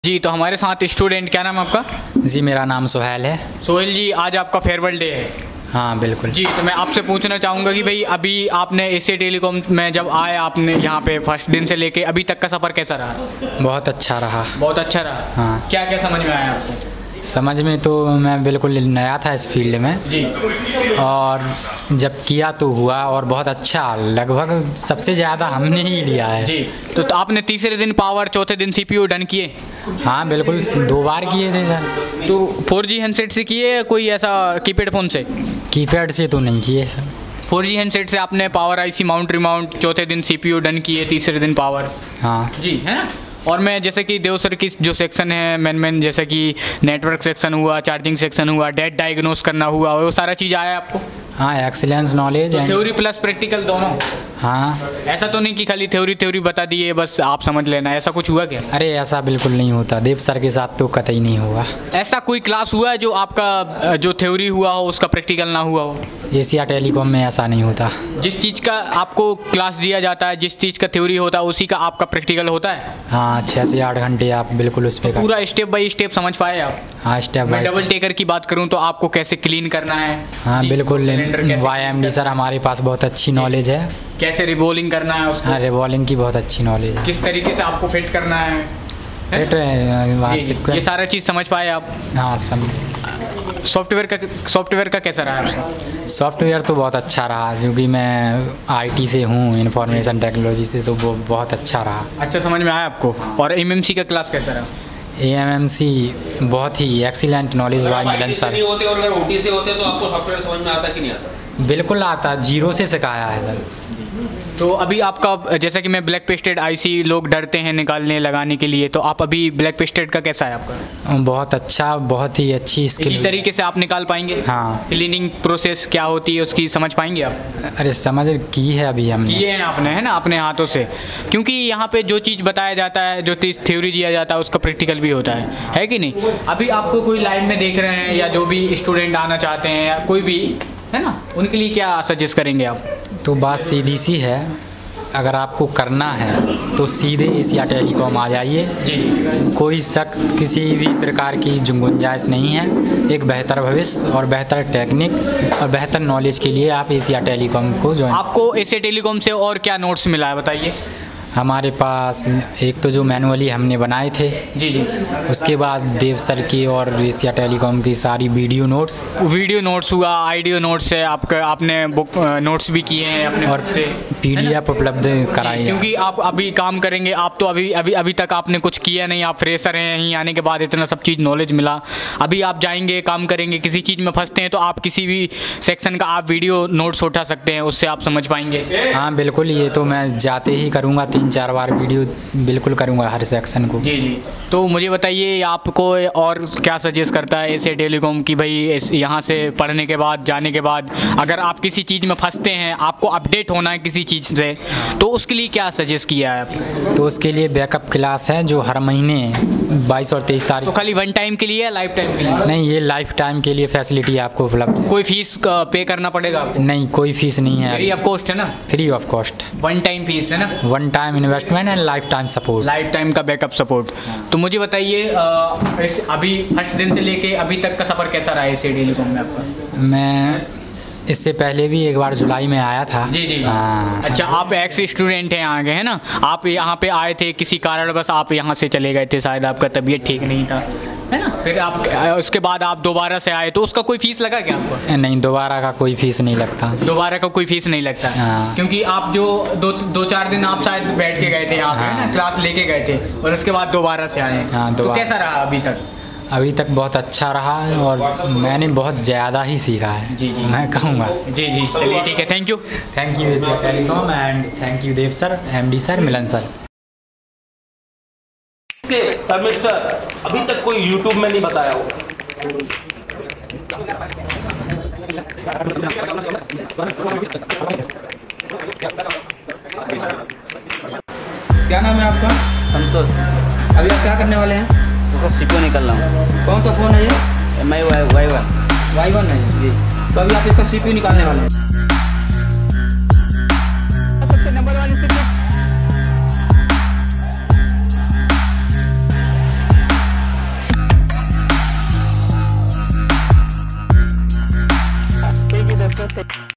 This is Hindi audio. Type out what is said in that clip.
जी, तो हमारे साथ स्टूडेंट, क्या नाम है आपका? जी, मेरा नाम सोहेल है। सोहेल जी, आज आपका फेयरवेल डे है। हाँ बिल्कुल जी, तो मैं आपसे पूछना चाहूँगा कि भाई अभी आपने एशिया टेलीकॉम में जब आए, आपने यहाँ पे फर्स्ट दिन से लेके अभी तक का सफ़र कैसा रहा? बहुत अच्छा रहा। बहुत अच्छा रहा। हाँ। क्या क्या समझ में आया आपको? समझ में तो मैं बिल्कुल नया था इस फील्ड में जी। और जब किया तो हुआ और बहुत अच्छा, लगभग सबसे ज़्यादा हमने ही लिया है। जी, तो आपने तीसरे दिन पावर, चौथे दिन सीपीयू डन किए? हाँ बिल्कुल, 2 बार किए थे सर। तो 4G हैंडसेट से किए, कोई ऐसा कीपैड फ़ोन से? कीपैड से तो नहीं किए सर। 4G हैंडसेट से आपने पावर आईसी माउंट रिमाउंट, चौथे दिन सीपीयू डन किए, तीसरे दिन पावर। हाँ जी, है ना। और मैं जैसे कि देव सर की जो सेक्शन है मेन जैसे कि नेटवर्क सेक्शन हुआ, चार्जिंग सेक्शन हुआ, डेट डायग्नोस करना हुआ, वो सारा चीज़ आया आपको? हाँ, एक्सीलेंस नॉलेज तो थ्योरी प्लस प्रैक्टिकल दोनों? हाँ। ऐसा तो नहीं कि खाली थ्योरी बता दिए बस आप समझ लेना, ऐसा कुछ हुआ क्या? अरे ऐसा बिल्कुल नहीं होता, देव सर के साथ तो कतई नहीं हुआ। ऐसा कोई क्लास हुआ है जो आपका जो थ्योरी हुआ हो उसका प्रैक्टिकल ना हुआ हो? एशिया टेलीकॉम में ऐसा नहीं होता। जिस चीज़ का आपको क्लास दिया जाता है, जिस चीज़ का थ्योरी होता है, उसी का आपका प्रैक्टिकल होता है? हाँ, 6 से 8 घंटे आप बिल्कुल उस पर पूरा स्टेप बाय स्टेप समझ पाए आप? हाँ, स्टेप बाय डबल टेकर की बात करूं तो आपको कैसे क्लीन करना है? हाँ बिल्कुल, YMD सर हमारे पास बहुत अच्छी नॉलेज है। कैसे रिबोलिंग करना है उसको? हाँ, रिबॉलिंग की बहुत अच्छी नॉलेज है। किस तरीके से आपको फिट करना है? ये सारा चीज़ समझ पाए आप? हाँ सॉफ्टवेयर का कैसा रहा आपका? सॉफ्टवेयर तो बहुत अच्छा रहा, क्योंकि मैं IT से हूँ, इंफॉर्मेशन टेक्नोलॉजी से, तो वो बहुत अच्छा रहा। अच्छा समझ में आया आपको? और MMC का क्लास कैसा रहा? AMMC बहुत ही excellent knowledge by Milan sir. नहीं होते और अगर OT से होते तो आपको सॉफ्टवेयर समझ में आता कि नहीं आता? बिल्कुल आता, 0 से सिखाया है सर। तो अभी आपका जैसा कि मैं ब्लैक पेस्टेड IC लोग डरते हैं निकालने लगाने के लिए, तो आप अभी ब्लैक पेस्टेड का कैसा है आपका? बहुत अच्छा, बहुत ही अच्छी स्किल। इसी तरीके से आप निकाल पाएंगे? हाँ। क्लीनिंग प्रोसेस क्या होती है उसकी समझ पाएंगे आप? अरे समझ की है, अभी हमने किए हैं आपने, है ना, अपने हाथों से। क्योंकि यहाँ पे जो चीज़ बताया जाता है, जो थ्योरी दिया जाता है, उसका प्रैक्टिकल भी होता है कि नहीं? अभी आपको कोई लाइव में देख रहे हैं या जो भी स्टूडेंट आना चाहते हैं या कोई भी, है ना, उनके लिए क्या सजेस्ट करेंगे आप? तो बात सीधी सी है, अगर आपको करना है तो सीधे एशिया टेलीकॉम आ जाइए। जी। कोई शक, किसी भी प्रकार की गुंजाइश नहीं है। एक बेहतर भविष्य और बेहतर टेक्निक और बेहतर नॉलेज के लिए आप एशिया टेलीकॉम को ज्वाइन। आपको एशिया टेलीकॉम से और क्या नोट्स मिला है बताइए? हमारे पास एक तो जो मैनुअली हमने बनाए थे, जी, उसके बाद देव सर की और एशिया टेलीकॉम की सारी वीडियो नोट्स हुआ, आइडियो नोट्स है आपका, आपने बुक नोट्स भी किए हैं अपने और से, PDF उपलब्ध कराई है। क्योंकि आप अभी काम करेंगे, आप तो अभी तक आपने कुछ किया नहीं, आप फ्रेशर हैं, यहीं आने के बाद इतना सब चीज़ नॉलेज मिला। अभी आप जाएंगे, काम करेंगे, किसी चीज़ में फंसते हैं तो आप किसी भी सेक्शन का आप वीडियो नोट्स उठा सकते हैं, उससे आप समझ पाएंगे। हाँ बिल्कुल, ये तो मैं जाते ही करूँगा, 3-4 बार वीडियो बिल्कुल करूँगा हर सेक्शन को। जी। तो मुझे बताइए आपको और क्या सजेस्ट करता है एशिया टेलीकॉम की, भाई यहाँ से पढ़ने के बाद, जाने के बाद अगर आप किसी चीज़ में फंसते हैं, आपको अपडेट होना है किसी चीज़ से, तो उसके लिए क्या सजेस्ट किया है आप? तो उसके लिए बैकअप क्लास है जो हर महीने 22 और 23 तारीख। तो खाली 1 टाइम के लिए या लाइफ टाइम के लिए? नहीं, ये लाइफ टाइम के लिए फैसिलिटी आपको उपलब्ध। कोई फीस पे करना पड़ेगा आपको? नहीं, कोई फीस नहीं है। फ्री ऑफ कॉस्ट है ना? Free of cost. 1 time fees है ना? 1 time investment and life time support. Life time का बैकअप सपोर्ट। तो मुझे बताइए अभी फर्स्ट दिन से लेके अभी तक का सफ़र कैसा रहा है एशिया टेलीकॉम में आपका? मैं इससे पहले भी एक बार जुलाई में आया था। जी। हाँ। अच्छा, आप एक्स स्टूडेंट हैं यहाँ के, है ना? आप यहाँ पे आए थे किसी कारण, बस आप यहाँ से चले गए थे, शायद आपका तबीयत ठीक नहीं था, है ना? फिर आप उसके बाद आप दोबारा से आए, तो उसका कोई फीस लगा क्या आपको? नहीं, दोबारा का कोई फीस नहीं लगता। दोबारा का कोई फीस नहीं लगता? हाँ। क्योंकि आप जो 2-4 दिन आप शायद बैठ के गए थे यहाँ पे, है ना, क्लास लेके गए थे, और उसके बाद दोबारा से आए। हाँ, तो कैसा रहा अभी तक? अभी तक बहुत अच्छा रहा और मैंने बहुत ज़्यादा ही सीखा है। जी। मैं कहूँगा। जी, चलिए ठीक है, thank you Asia Telecom and thank you Dev sir, MD sir, Milan sir. Mister, अभी तक कोई YouTube में नहीं बताया होगा। क्या नाम है आपका? संतोष। अभी आप क्या करने वाले हैं? तो सीपीयू निकल रहा हूँ। कौन सा फ़ोन है ये? MI Y1 है जी। तो अभी आप इसका CPU निकालने वाले हैं। सबसे नंबर 1 तो